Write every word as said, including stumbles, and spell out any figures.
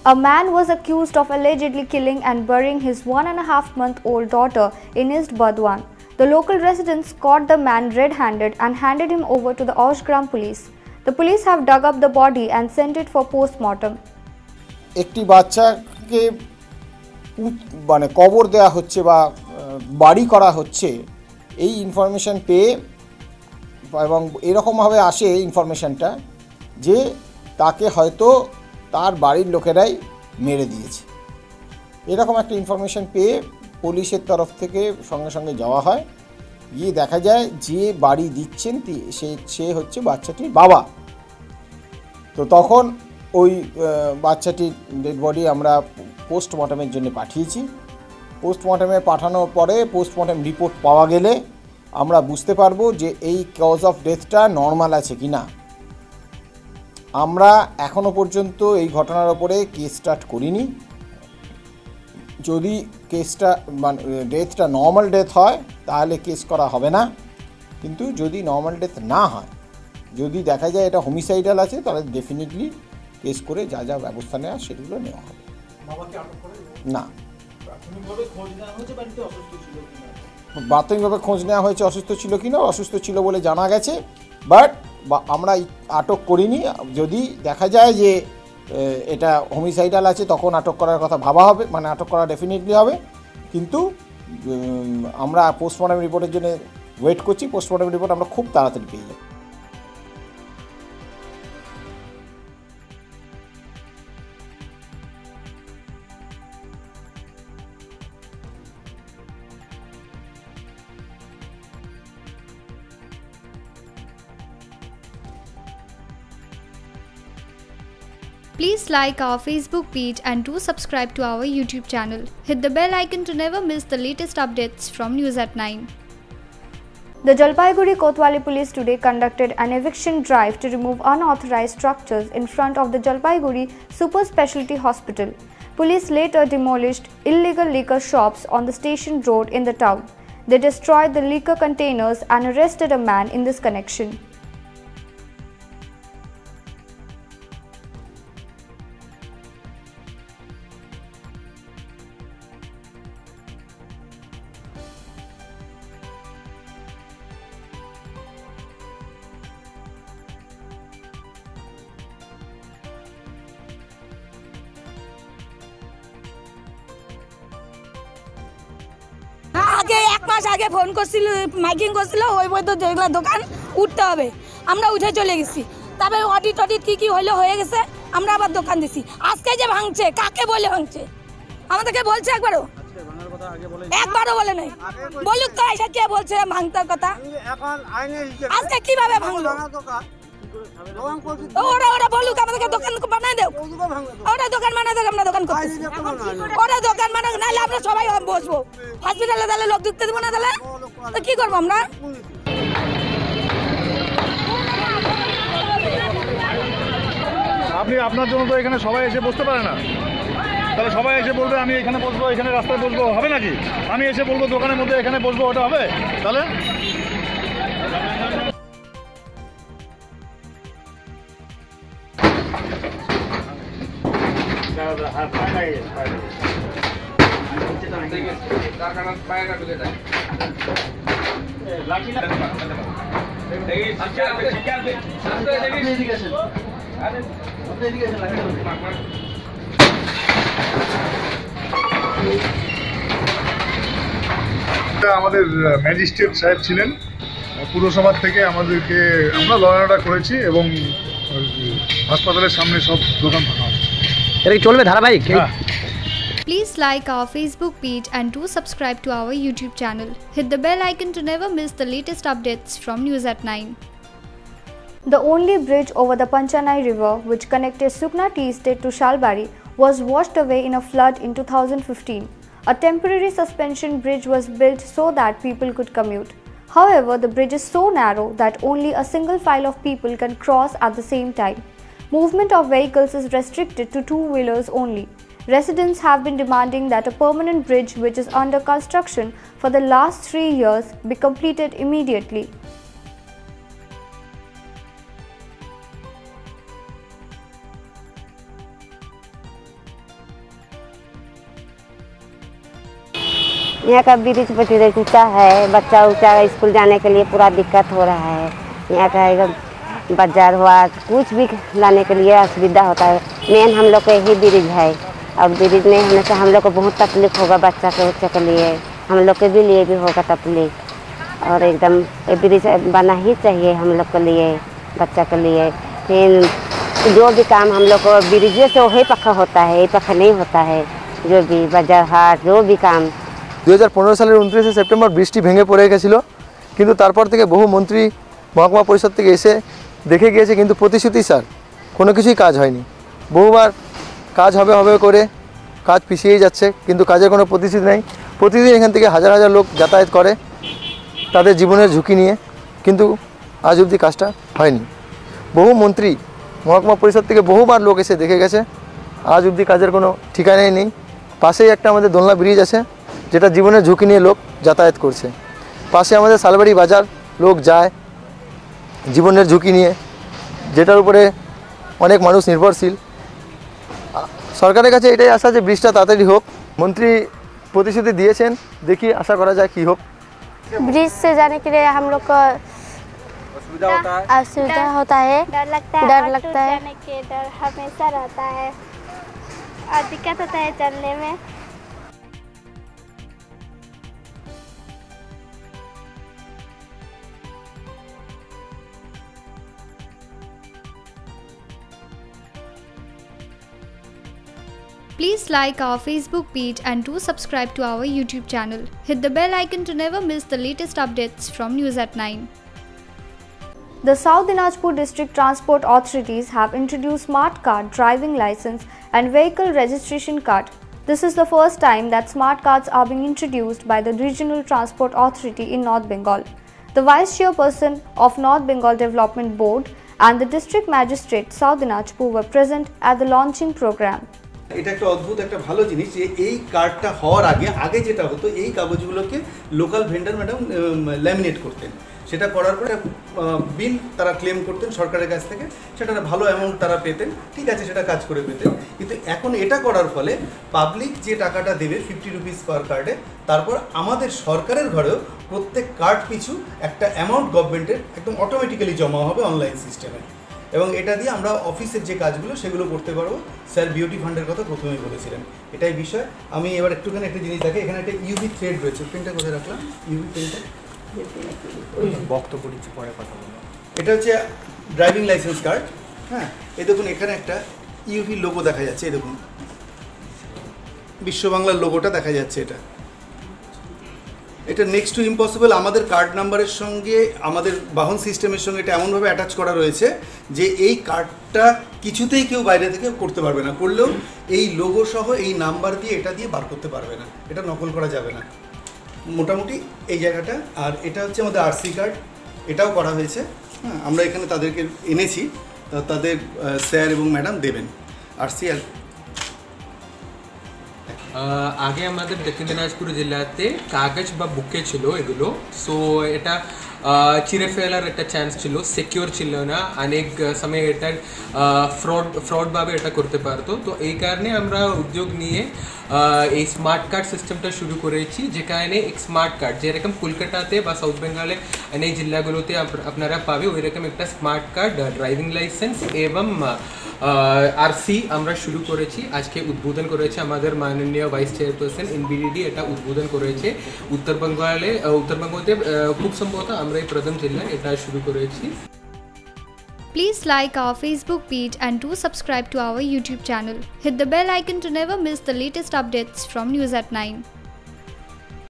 A man was accused of allegedly killing and burying his one and a half month old daughter in East Burdwan. The local residents caught the man red-handed and handed him over to the Oshgram police. The police have dug up the body and sent it for post-mortem. একটি বাচ্চাকে মানে কবর দেয়া হচ্ছে বা বাড়ি করা হচ্ছে এই ইনফরমেশন পেয়ে এবং এরকমভাবে আসে ইনফরমেশনটা যে তাকে হয়তো তার বাড়ির লোকেরাই মেরে দিয়েছে। এরকম একটা ইনফরমেশন পেয়ে পুলিশের তরফ থেকে সঙ্গে সঙ্গে যাওয়া হয়, গিয়ে দেখা যায় যে বাড়ি দিচ্ছেন সে সে হচ্ছে বাচ্চাটির বাবা। তো তখন ওই বাচ্চাটির ডেড বডি আমরা পোস্টমর্টমের জন্য পাঠিয়েছি। পোস্টমর্টমে পাঠানোর পরে পোস্টমর্টম রিপোর্ট পাওয়া গেলে আমরা বুঝতে পারবো যে এই কজ অফ ডেথটা নর্মাল আছে কি না। আমরা এখনও পর্যন্ত এই ঘটনার ওপরে কেস স্টার্ট করিনি। যদি কেসটা মানে ডেথটা নর্মাল ডেথ হয় তাহলে কেস করা হবে না, কিন্তু যদি নর্মাল ডেথ না হয়, যদি দেখা যায় এটা হোমিসাইডাল আছে, তাহলে ডেফিনেটলি কেস করে যা যা ব্যবস্থা নেওয়া সেগুলো নেওয়া হবে। না, প্রাথমিকভাবে খোঁজ নেওয়া হয়েছে অসুস্থ ছিল কিনা, অসুস্থ ছিল বলে জানা গেছে, বাট আমরা আটক করিনি। যদি দেখা যায় যে এটা হোমিসাইডাল আছে তখন আটক করার কথা ভাবা হবে, মানে আটক করা ডেফিনেটলি হবে, কিন্তু আমরা পোস্টমর্টম রিপোর্টের জন্য ওয়েট করছি। পোস্টমর্টম রিপোর্ট আমরা খুব তাড়াতাড়ি পেয়ে যাব। Please like our Facebook page and do subscribe to our YouTube channel. Hit the bell icon to never miss the latest updates from News at nine. The Jalpaiguri Kotwali police today conducted an eviction drive to remove unauthorized structures in front of the Jalpaiguri Super Specialty Hospital. Police later demolished illegal liquor shops on the station road in the town. They destroyed the liquor containers and arrested a man in this connection. আগে এক মাস আগে phone করছিল, miking করছিল, ওই বই তো যেগুলো দোকান উঠতে হবে, আমরা উঠে চলে গেছি। তারপরে অডিট অডিট কী কী হইলো হয়ে গেছে, আমরা আবার দোকান দিছি। আজকে যে ভাঙছে, কাকে বলে ভাঙছে আমাদেরকে বলছে একবারও? একবারও বলে নাই। বলুক তো এসে কে বলছে ভাঙতার কথা? আজকে কিভাবে ভাঙলো ওরা? ওরা বলুক আমাদেরকে, দোকান বানাই দেও, ওরা দোকান বানাই দেখ, আমরা দোকান করতেছি। ওরা দোকান বানাক, নাহলে আমরা সবাই বসবো হসপিটালে, তাহলে লোক ঢুকতে দেবো না, তাহলে তো কি করবো আমরা? আপনি আপনার জন্য তো এখানে সবাই এসে বসতে পারে না, তাহলে সবাই এসে বলবে আমি এখানে বসবো, এখানে রাস্তায় বসবো, হবে নাকি? আমি এসে বলবো দোকানের মধ্যে এখানে বসবো, ওটা হবে? তাহলে আমাদের ম্যাজিস্ট্রেট সাহেব ছিলেন পুরসভার থেকে, আমাদেরকে আমরা লড়াইটা করেছি এবং হাসপাতালের সামনে সব দোকান ফাঁকা আছে। এটা কি চলবে ধারাবাহিক? Please like our Facebook page and do subscribe to our YouTube channel. Hit the bell icon to never miss the latest updates from News at nine. The only bridge over the Panchanai River, which connected Sukna Tea Estate to Shalbari, was washed away in a flood in two thousand fifteen. A temporary suspension bridge was built so that people could commute. However, the bridge is so narrow that only a single file of people can cross at the same time. Movement of vehicles is restricted to two-wheelers only. Residents have been demanding that a permanent bridge, which is under construction for the last three years, be completed immediately. यहाँ का bridge बहुत ऊँचा है, बच्चा ऊँचा school जाने के लिए पूरा दिक्कत हो रहा है। यहाँ का एकदम बाजार हुआ कुछ भी लाने के लिए असुविधा होता है। मेन हम लोग का यही ब्रिज है और ब्रिज में होने से हम लोग को बहुत तकलीफ होगा, बच्चा के बच्चे के लिए, हम लोग के भी लिए भी होगा तकलीफ। और एकदम ये ब्रिज बना ही चाहिए हम लोग के लिए, बच्चा के लिए। फिर जो भी काम हम लोग को ब्रिज से वही पक्का होता है, ये पक्का नहीं होता है। जो भी बाजार हाट जो भी काम दो हज़ार पंद्रह सालेर उनत्रिशे सेप्टेम्बर बृष्टि भेंगे पड़े गेछिलो, किन्तु तारपर थेके बहु मंत्री महकुमा परिषद थेके एसे देखे गिয়েছে, किन्तु प्रतिश्रुति सार कोनो किछुई काज हयनि। बहुबार काज होबे होबे करे काज पिछिয়েই যাচ্ছে, किन्तु काजेर कोनो प्रतिश्रुति नेই। प्रतिदिन एखान थेके हाजार हाजार लोक যাতায়াত करे तादेर जीवनेर झुঁকি निये, किन्तु आज अब्दि काजटा हयनि। बहु मंत्री महकुमा परिषद थेके बहुबार लोक एसे देखे गेছে, आज अब्दि काजेर कोनो ठिकानाई नेই। पाशेই একটা আমাদের দোলনা ব্রিজ আছে, যেটা জীবনের ঝুঁকি নিয়ে লোক যাতায়াত করছে। পাশে আমাদের শালবাড়ি বাজার, লোক যায় জীবনের ঝুঁকি নিয়ে, যেটার উপরে অনেক মানুষ নির্ভরশীল। সরকারের কাছে এটাই আশা যে ব্রিজটা তাড়াতাড়ি হোক। মন্ত্রী প্রতিশ্রুতি দিয়েছেন, দেখি আশা করা যায় কি হোক। ब्रिज से जाने के लिए हम लोग को असुविधा होता है, डर लगता है, डर लगता है जाने के डर हमेशा रहता है और दिक्कत होता है चलने में। Please like our Facebook page and do subscribe to our YouTube channel. Hit the bell icon to never miss the latest updates from News at nine. The South Dinajpur District Transport Authorities have introduced Smart Card driving license and vehicle registration card. This is the first time that smart cards are being introduced by the Regional Transport Authority in North Bengal. The Vice Chairperson of North Bengal Development Board and the District Magistrate South Dinajpur were present at the launching program. এটা একটা অদ্ভুত একটা ভালো জিনিস যে এই কার্ডটা হওয়ার আগে আগে যেটা হতো এই কাগজগুলোকে লোকাল ভেন্ডার ম্যাডাম ল্যামিনেট করতেন, সেটা করার পরে বিল তারা ক্লেম করতেন সরকারের কাছ থেকে, সেটা ভালো অ্যামাউন্ট তারা পেতেন, ঠিক আছে, সেটা কাজ করে পেতেন। কিন্তু এখন এটা করার ফলে পাবলিক যে টাকাটা দেবে ফিফটি রুপিস পার কার্ডে, তারপর আমাদের সরকারের ঘরেও প্রত্যেক কার্ড পিছু একটা অ্যামাউন্ট গভর্নমেন্টের একদম অটোমেটিক্যালি জমা হবে অনলাইন সিস্টেমে, এবং এটা দিয়ে আমরা অফিসের যে কাজগুলো সেগুলো করতে পারবো। স্যার বিউটি ফান্ডের কথা প্রথমেই বলেছিলেন, এটাই বিষয়। আমি এবার একটুখানি একটা জিনিস দেখে, এখানে একটা ইউভি থ্রেড রয়েছে, পেনটা কোথায় রাখলাম, ইউভি পেনটা বক্তব্য দিচ্ছি পরে কথা বলবো। এটা হচ্ছে ড্রাইভিং লাইসেন্স কার্ড। হ্যাঁ, এই দেখুন এখানে একটা ইউভি লোগো দেখা যাচ্ছে, এই দেখুন বিশ্ব বাংলার লোগোটা দেখা যাচ্ছে। এটা এটা নেক্সট টু ইম্পসিবল। আমাদের কার্ড নাম্বারের সঙ্গে আমাদের বাহন সিস্টেমের সঙ্গে এটা এমনভাবে অ্যাটাচ করা রয়েছে যে এই কার্ডটা কিছুতেই কেউ বাইরে থেকে করতে পারবে না, করলেও এই লোগো সহ এই নাম্বার দিয়ে এটা দিয়ে বার করতে পারবে না, এটা নকল করা যাবে না মোটামুটি এই জায়গাটা। আর এটা হচ্ছে আমাদের আরসি কার্ড, এটাও করা হয়েছে। হ্যাঁ, আমরা এখানে তাদেরকে এনেছি, তাদের স্যার এবং ম্যাডাম দেবেন আরসি। আর আগে আমাদের দক্ষিণ দিনাজপুর জেলাতে কাগজ বা বুকে ছিল এগুলো, সো এটা চিরে ফেলার একটা চান্স ছিল, সিকিউর ছিল না, অনেক সময় এটা ফ্রড ফ্রডভাবে এটা করতে পারতো। তো এই কারণে আমরা উদ্যোগ নিয়ে এই স্মার্ট কার্ড সিস্টেমটা শুরু করেছি, যেখানে এক স্মার্ট কার্ড যেরকম কলকাতাতে বা সাউথ বেঙ্গলে অনেক জেলাগুলোতে আপনারা পাবে ওইরকম একটা স্মার্ট কার্ড ড্রাইভিং লাইসেন্স এবং আরসি আমরা শুরু করেছি। আজকে উদ্বোধন করেছে আমাদের মাননীয় ভাইস চেয়ারপারসন এনবিডিডি, এটা উদ্বোধন করেছে উত্তরবঙ্গলে উত্তরবঙ্গতে খুব সম্ভবত আমরা এই প্রথম জেলায় এটা শুরু করেছি। Please like our Facebook page and do subscribe to our YouTube channel. Hit the bell icon to never miss the latest updates from News at nine.